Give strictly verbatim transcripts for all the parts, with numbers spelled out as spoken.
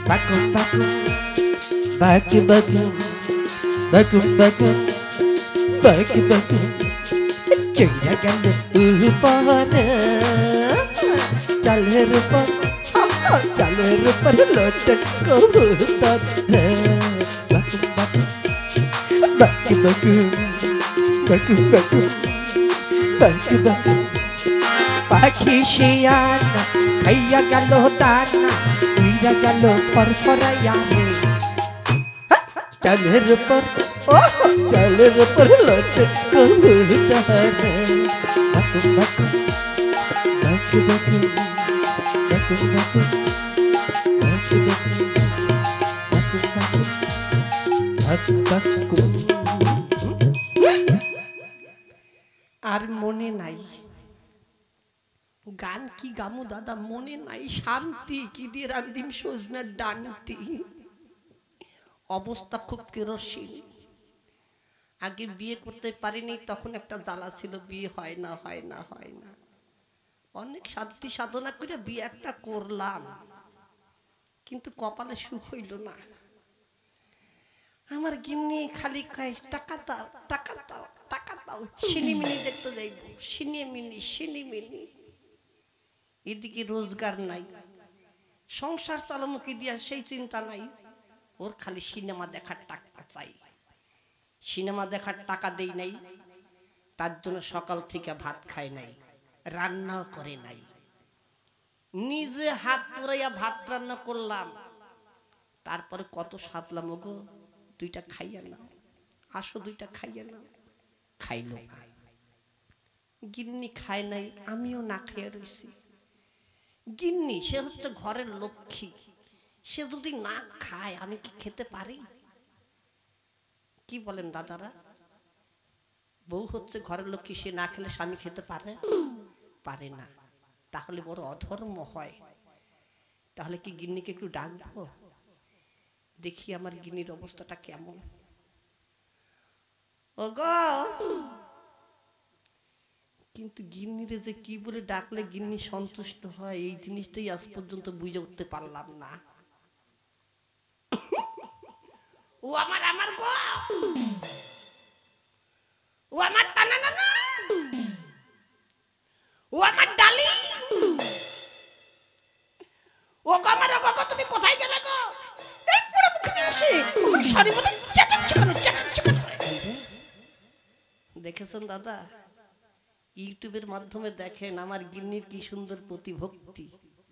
Bakum bakum, bakum bakum, bakum bakum, bakum bakum. Caya ganda upana, jalir upar, jalir upar lotak kehutan. Bakum bakum, bakum bakum, bakum bakum, bakum bakum. Pakhi shiyana, kaya galo dana. Uya galo parparaya me chaler par oh chaler par lote kahutane bakum bakum bakum bakum bakum bakum bakum bakum bakum bakum ar mone nai গান কি গামু দাদা মনে নাই শান্তি কি দিয়ে রান্দিম সজনার ডানটি অবস্থা খুব কেরোসিন আগে বিয়ে করতে পারিনি তখন একটা জ্বালা ছিল বিয়ে হয় না হয় না হয় না অনেক সাধ্য সাধনা করে বিয়ে একটা করলাম কিন্তু কপালে সুখ হইল না আমার গিন্নি খালি কয় টাকা দাও টাকা দাও টাকা দাও সিনেমিনি দেখতে যাইব সিনেমিনি সিনেমিনি এদিকে রোজগার নাই সংসার চালানো কি দিয়া সেই চিন্তা নাই ওর খালি সিনেমা দেখার টাকা চাই সিনেমা দেখার টাকা দেই নাই তার জন্য সকাল থেকে ভাত খায় নাই রান্নাও করে নাই নিজে হাত পুরাইয়া ভাত রান্না করলাম তারপরে কত সাধলাম ওগো দুইটা খাইয়া নাও আসো দুইটা খাইয়া নাও খাইল না গিন্নি খায় নাই আমিও না খেয়ে রইছি গিন্নি সে হচ্ছে ঘরের লক্ষ্মী সে যদি না খায় আমি কি খেতে পারি কি বলেন দাদারা বউ হচ্ছে ঘরের লক্ষ্মী সে না খেলে স্বামী খেতে পারে পারে না তাহলে বড় অধর্ম হয় তাহলে কি গিন্নিকে একটু ডাকবো দেখি আমার গিন্নির অবস্থাটা কেমন ওগো কিন্তু গিন্নিরে যে কি বলে ডাকলে গিন্নি সন্তুষ্ট হয় এই জিনিসটাই আজ পর্যন্ত বুঝে উঠতে পারলাম না ও আমার আমার গো ও আমার টানা নানা ও আমার ডালি ও গো আমার গো তুমি কোথায় গেলে গো এই পুরো মুখে আসে আমার শাড়ি মধ্যে চাচাচ্ছ কেন চাচাচ্ছ কেন দেখেছেন দাদা ইউটিউবের মাধ্যমে দেখেন আমার গিন্নির কি সুন্দর প্রতিভক্তি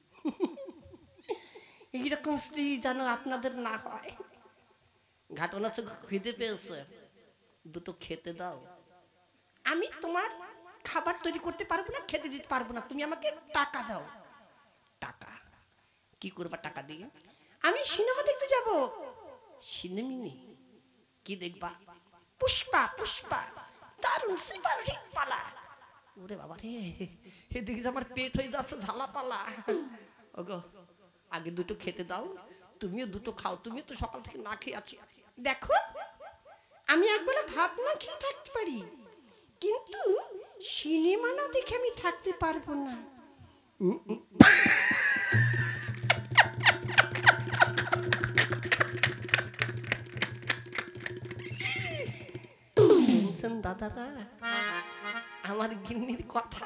এইরকম স্ত্রী যেন আপনাদের না হয় ঘটনা তো খিদে পেয়েছে দুটো খেতে দাও আমি তোমার খাবার তৈরি করতে পারবো না খেতে দিতে পারবো না তুমি আমাকে টাকা দাও টাকা কি করবা টাকা দিয়ে আমি সিনেমা দেখতে যাব সিনেমিনি কি দেখবা পুষ্পা পুষ্পা দারুণ সুপার হিট পালা ওরে বাবা রে এদিকে আমার পেট হয়ে যাচ্ছে ঝালা পালা ওগো আগে দুটো খেতে দাও তুমিও দুটো খাও তুমিও তো সকাল থেকে না খেয়ে আছো দেখো আমি একবেলা ভাত না খেয়ে থাকতে পারি কিন্তু সিনেমা না দেখে আমি থাকতে পারবো না দাদারা আমার গিন্নির কথা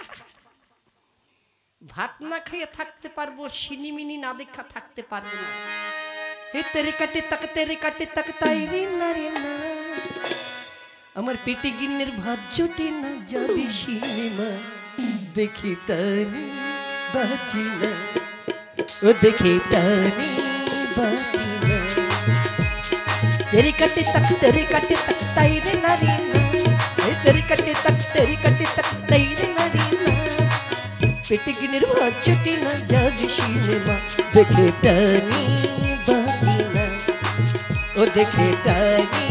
ভাত না খেয়ে থাকতে পারবো সিনেমিনি না দেখা থাকতে পারবো না হে তেরে কাটে তাক তেরে কাটে তাক তাই রে না রে না আমার পেটে গিন্নির ভাত জুটে না যদি সিনেমা দেখি টানি বাঁচি না ও দেখি টানি বাঁচি না তেরে কাটে তাক তেরে কাটে তাক তাই রে না রে না तेरी कटे तक तेरी कटे तक तेरी नरीना पेटे की निर्वाच चटी ना जब सिनेमा देखे टानी बाजीना ओ देखे टानी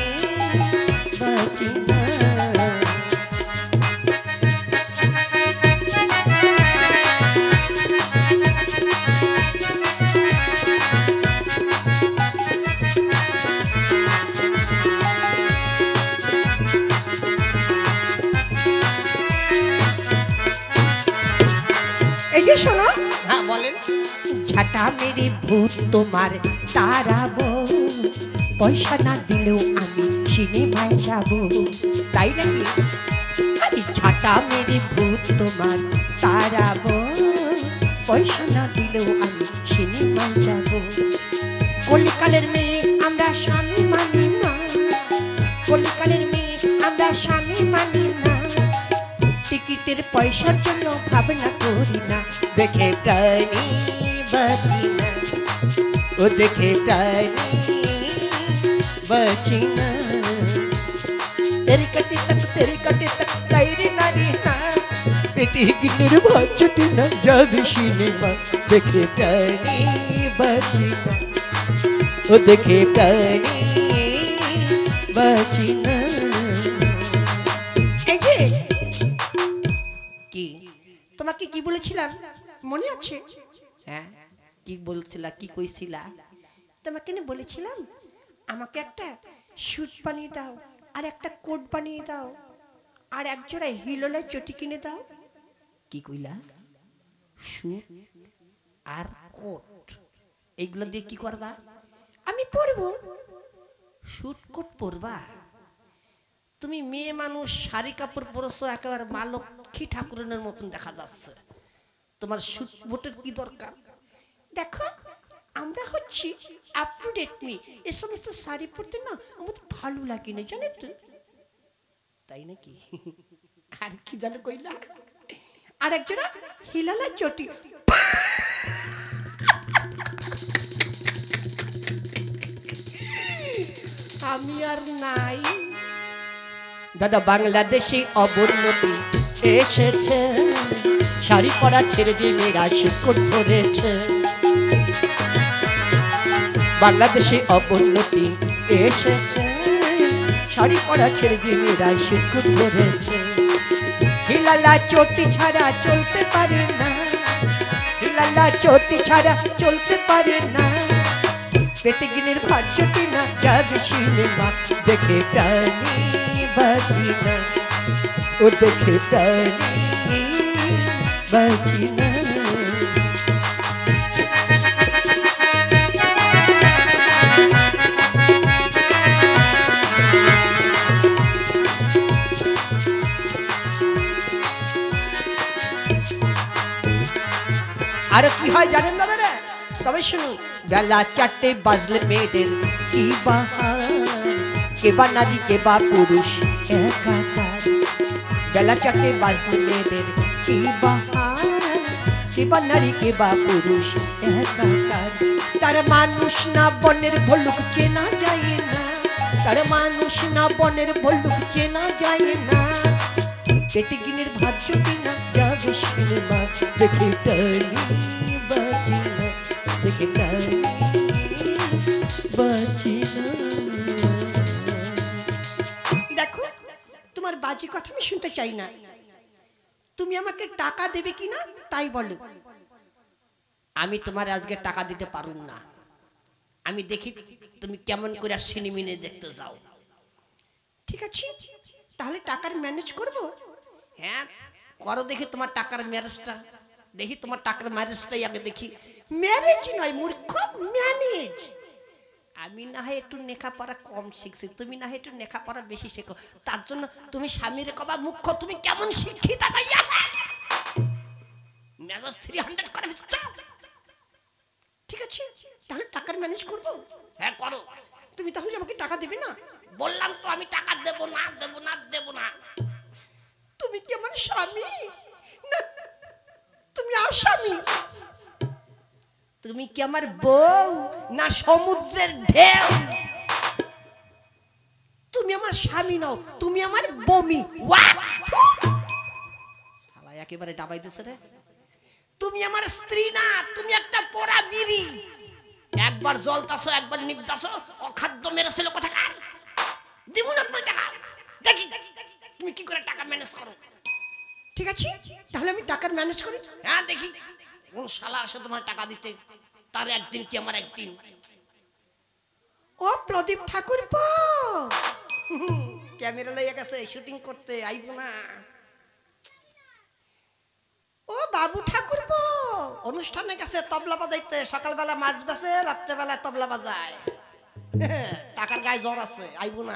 बाजीना শোনো হ্যাঁ বলেন। ঝাঁটা মেরে ভূত তোমার তাড়াবো, পয়সা না দিলেও আমি সিনেমায় যাব। তাই নাকি? আরে ঝাঁটা মেরে ভূত তোমার তাড়াবো, পয়সা না দিলেও আমি সিনেমায় যাব। কলিকালের মেয়ে আমরা স্বামী মানি না, কলিকালের মেয়ে আমরা স্বামী মানি না, টিকিটের পয়সার জন্য ভাবনা করি না। দেখে প্রাণী বাঁচি না, ও দেখে প্রাণী বাঁচি না। তেরি কাটি তক তেরি কাটি তক তাইরি নারী না, পেটি গিন্নির ভাজটি না যাবে সিনেমা। দেখে প্রাণী বাঁচি না, ও দেখে প্রাণী বাঁচি না। এই যে কি তোমাকে কি বলেছিলাম মনে আছে? হ্যাঁ কি বলছিলা, কি কইছিলা? তোমাকে না বলেছিলাম আমাকে একটা স্যুট বানিয়ে দাও, আর একটা কোট বানিয়ে দাও, আর এক জোড়া হিলোলের চটি কিনে দাও। কি কইলা? স্যুট আর কোট এইগুলো দিয়ে কি করবা? আমি পরবো। স্যুট কোট পরবা? তুমি মেয়ে মানুষ, শাড়ি কাপড় পরছো, একেবারে মা লক্ষ্মী ঠাকুরের মতন দেখা যাচ্ছে, তোমার স্যুট বুটের কি দরকার? দেখো আমরা হচ্ছি আপ টু ডেট মি, এই সমস্ত শাড়ি পরতে না আমাদের ভালো লাগে না, জানো তো? তাই নাকি? আর কি জানো কইলা? আর একজোড়া হিলালা চটি। আমি আর নাই দাদা। বাংলাদেশে অবনতি এসেছে, শাড়ি পরা ছেড়ে দিয়ে মেয়েরা শিকড় ধরেছে। বাংলাদেশে অবনতি এসেছে, শাড়ি পরা ছেড়ে দিয়ে মেয়েরা শিকড় ধরেছে। হিলালা চটি ছাড়া চলতে পারে না, হিলালা চটি ছাড়া চলতে পারে না, পেটে গিনের ভাত চটি না যাবে সিনেমা। দেখে প্রাণী বাঁচি না, ও দেখে প্রাণী বাঁচি না। আর কি হয় জানেন দাদারা? তবে শুনুন। বেলা চারটে বাজলে মেয়েদের কি বাহার, কেবা নারী কেবা পুরুষ একাকার। বেলা চারটে বাজলে মেয়েদের কি বাহার, কেবা নারী কেবা পুরুষ একাকার। তার মানুষ না বনের ভল্লুক চেনা যায় না, তার মানুষ না বনের ভল্লুক চেনা যায় না, পেটে গিনের ভাত চটি না যাবে সিনেমা। দেখে প্রাণী বাঁচি না, দেখে প্রাণী বাঁচি না। দেখো তোমার বাজে কথা আমি শুনতে চাই না, তুমি আমাকে টাকা দেবে কিনা তাই বলো। আমি তোমার আজকে টাকা দিতে পারুম না, আমি দেখি তুমি কেমন করে সিনেমিনে দেখতে যাও। ঠিক আছে তাহলে টাকার ম্যানেজ করবো। হ্যাঁ করো দেখি তোমার টাকার ম্যারেজটা, দেখি তোমার টাকার ম্যারেজটাই আগে দেখি। ম্যারেজ নয় মূর্খ, ম্যানেজ। আমি না হয় একটু লেখাপড়া কম শিখছি, তুমি না হয় একটু লেখাপড়া বেশি শেখো, তার জন্য তুমি স্বামীর কবা মুখ্য, তুমি কেমন শিক্ষিতা ভাইয়া? ম্যারেজ থ্রি হান্ড্রেড করে চাও। ঠিক আছে তাহলে টাকার ম্যানেজ করবো। হ্যাঁ করো। তুমি তাহলে আমাকে টাকা দেবে না? বললাম তো আমি টাকা দেবো না, দেবো না, দেবো না। তুমি কি আমার স্বামী না তুমি আসামি? তুমি কি আমার বউ না সমুদ্রের ঢেউ? তুমি আমার স্বামী নাও, তুমি আমার বমি। শালা একেবারে ডাবাই দিছে রে। তুমি আমার স্ত্রী না, তুমি একটা পোড়া বিড়ি। একবার জ্বলতাছো একবার নিবতাছো, অখাদ্য মেরেছিল কোথাকার। দিব না তোমার টাকা, দেখি তুমি কি করে টাকা ম্যানেজ করো। ঠিক আছে তাহলে আমি টাকার ম্যানেজ করি। হ্যাঁ দেখি কোন শালা আসে তোমার টাকা দিতে, তার একদিন কি আমার একদিন। ও প্রদীপ ঠাকুর ক্যামেরা লইয়া গেছে শুটিং করতে, আইব না। ও বাবু ঠাকুর অনুষ্ঠানে গেছে তবলা বাজাইতে, সকালবেলা মাছ বেছে, রাত্রেবেলা তবলা বাজায়। টাকার গায়ে জ্বর আছে, আইব না।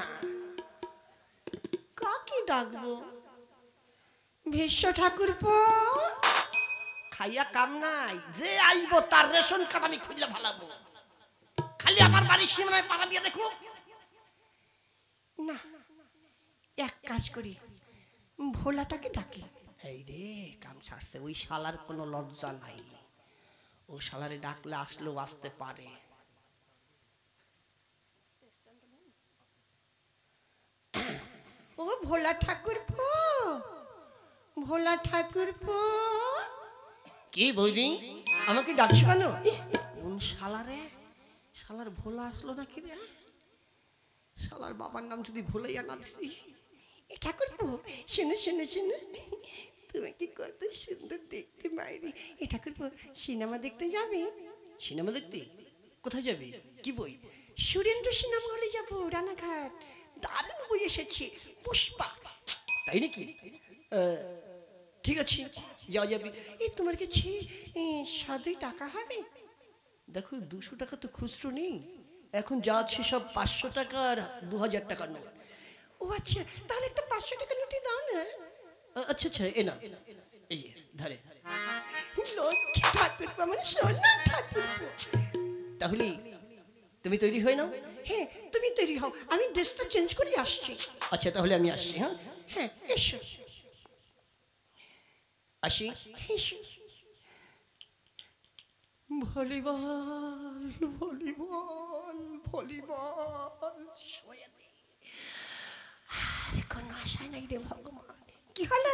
কাকে ডাকবো? ভীষ্ম ঠাকুরপো। খাইয়া কাম নাই, যে আইব তার রেশন কার্ড আমি খুললে ভালাবো। খালি আমার বাড়ির সীমানায় পাড়া দিয়ে দেখো না। এক কাজ করি, ভোলাটাকে ডাকি। এই রে কাম ছাড়ছে, ওই শালার কোনো লজ্জা নাই। ও শালারে ডাকলে আসলেও আসতে পারে। ও ভোলা ঠাকুরপো, ভোলা ঠাকুরপো। কি বইদি আমাকে ডাকছো কেন? কোন শালারে? শালার ভোলা আসলো নাকি রে? শালার বাবার নাম যদি ভুলেই আনা দিছি। এ ঠাকুরপো শুনে শুনে শুনে, তুমি কি কত সুন্দর দেখতে মাইরি। এ ঠাকুরপো সিনেমা দেখতে যাবে? সিনেমা দেখতে? কোথায় যাবে? কি বই? সুরেন্দ্র সিনেমা হলে যাবো, রানাঘাট। দারুণ বই এসেছে, পুষ্পা। তাই নাকি? ঠিক আছে যাওয়া যাবে। এই তোমার কাছে সাদুই টাকা হবে? দেখো দুশো টাকা তো খুচরো নেই, এখন যা আছে সব পাঁচশো টাকা আর দু হাজার টাকা নোট। ও আচ্ছা, তাহলে একটা পাঁচশো টাকা নোটই দাও না। আচ্ছা আচ্ছা এ না, এই যে ধরে। ঠাকুরপো মানে সোনা ঠাকুরপো। তাহলে তুমি তৈরি হয়ে নাও। হ্যাঁ তুমি তৈরি হও, আমি ড্রেসটা চেঞ্জ করে আসছি। আচ্ছা তাহলে আমি আসছি। হ্যাঁ হ্যাঁ এসো। আসি। Volleyball volleyball volleyball. আরে কোনো আশা নাই রে ভগবান। কি হলো?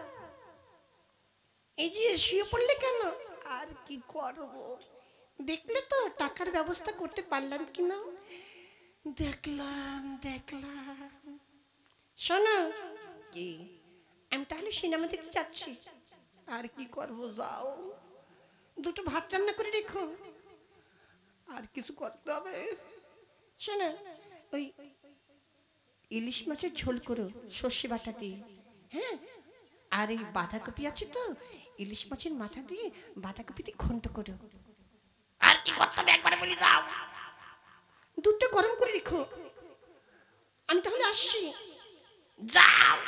এই যে শুয়ে পড়লে কেন? আর কি করবো, দেখলে তো টাকার ব্যবস্থা করতে পারলাম কিনা। দেখলাম দেখলাম। শোনো, কি আমি তাহলে সিনেমা দেখতে যাচ্ছি। আর কি করবো, যাও। দুটো ভাত রান্না করে রেখো, আর কিছু করতে হবে। শোনো, ওই ইলিশ মাছের ঝোল করো সর্ষে বাটা দিয়ে। হ্যাঁ, আর এই বাঁধাকপি আছে তো, ইলিশ মাছের মাথা দিয়ে বাঁধাকপি দিয়ে ঘন্ট করো। আর কি করতে হবে একবারে বলি দাও। দুধটা গরম করে রেখো, আমি তাহলে আসছি। যাও।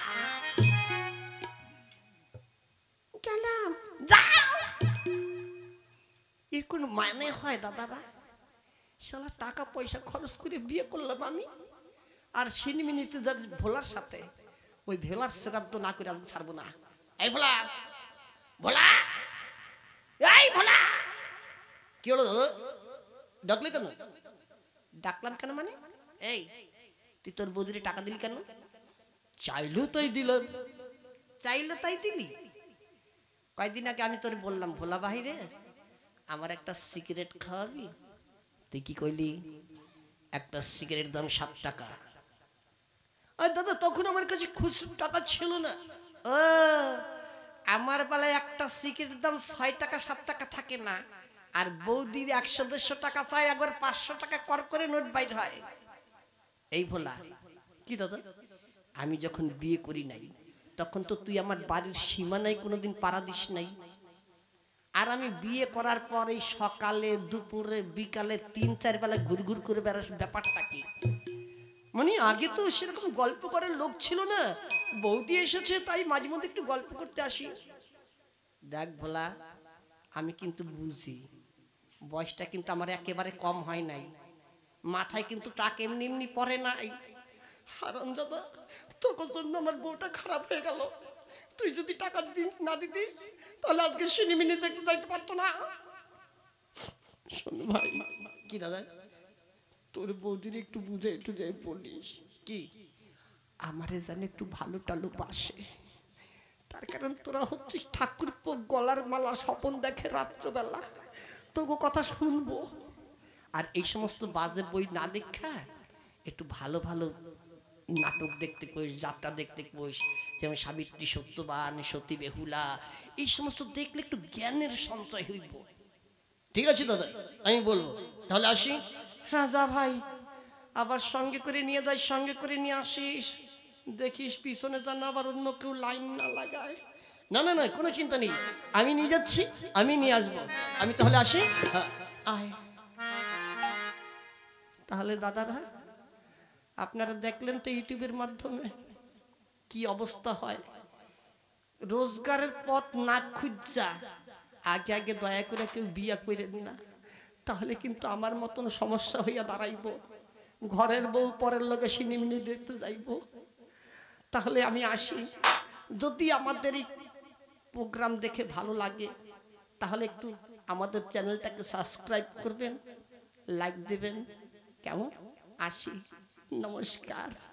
গেলাম, যাও। এর কোনো মানে হয় দাদারা? শালা টাকা পয়সা খরচ করে বিয়ে করলাম আমি, আর সিনেমিনিতে যার ভোলার সাথে, ওই ভোলার শ্রাদ্ধ না করে আজকে ছাড়বো না। এই ভোলা, ভোলা, এই ভোলা। কি হলো দাদা, ডাকলে কেন? ডাকলাম কেন মানে, এই তুই তোর বৌদিরে টাকা দিলি কেন? চাইলো তাই দিলাম। চাইলো তাই দিলি? কয়েকদিন আগে আমি তোর বললাম ভোলা বাহিরে আমার একটা সিগারেট খাওয়াবি, তুই কি কইলি? একটা সিগারেট দাম সাত টাকা। আর দাদা তখন আমার কাছে খুচরো টাকা ছিল না। ও, আমার বেলায় একটা সিগারেটের দাম ছয় টাকা সাত টাকা থাকে না, আর বৌদির একশো দেড়শো টাকা চাই, একবার পাঁচশো টাকা কর করে নোট বাইর হয়। এই ভোলা, কি দাদা আমি যখন বিয়ে করি নাই তখন তো তুই আমার বাড়ির সীমানায় কোনোদিন পাড়া দিস নাই, আর আমি বিয়ে করার পরে সকালে দুপুরে বিকালে তিন চার বেলা ঘুর ঘুর করে বেড়াস, ব্যাপারটা কি? মানে আগে তো সেরকম গল্প করার লোক ছিল না, বৌদি এসেছে তাই মাঝে মধ্যে একটু গল্প করতে আসি। দেখ ভোলা, আমি কিন্তু বুঝি, বয়সটা কিন্তু আমার একেবারে কম হয় নাই, মাথায় কিন্তু টাক এমনি এমনি পড়ে নাই। হারামজাদা, তোর জন্য আমার বউটা খারাপ হয়ে গেল। তুই যদি টাকা না দিতিস তাহলে আজকে সিনেমিনি দেখতে যাইতে পারতো না। শোন ভাই। কি দাদা? তোর বৌদির একটু বুঝে একটু যাই বলিস, কি আমারে জানে একটু ভালো টালু বাসে, তার কারণ তোরা হচ্ছিস ঠাকুরপো, গলার মালা স্বপন দেখে রাত্রবেলা, তোকে কথা শুনবো। আর এই সমস্ত বাজে বই না দেখা একটু ভালো ভালো নাটক দেখতে কইস, যাত্রা দেখতে কইস, যেমন সাবিত্রী সত্যবান, সতী বেহুলা, এই সমস্ত দেখলে একটু জ্ঞানের সঞ্চয় হইব। ঠিক আছে দাদা, আমি বলবো। তাহলে আসি। হ্যাঁ যা ভাই, আবার সঙ্গে করে নিয়ে যাই, সঙ্গে করে নিয়ে আসিস, দেখিস পিছনে যেন আবার অন্য কেউ লাইন না লাগায়। না না না, কোনো চিন্তা নেই, আমি নিয়ে যাচ্ছি, আমি নিয়ে আসবো। আমি তাহলে আসি। হ্যাঁ আয়। তাহলে দাদারা আপনারা দেখলেন তো ইউটিউবের মাধ্যমে কি অবস্থা হয়। রোজগারের পথ না খুঁজা আগে আগে দয়া করে কেউ বিয়া করেন না, তাহলে কিন্তু আমার মতন সমস্যা হইয়া দাঁড়াইব। ঘরের বউ পরের লোকে সিনেমিনি দেখতে যাইব। তাহলে আমি আসি। যদি আমাদের এই প্রোগ্রাম দেখে ভালো লাগে তাহলে একটু আমাদের চ্যানেলটাকে সাবস্ক্রাইব করবেন, লাইক দেবেন। কেমন? আসি, নমস্কার।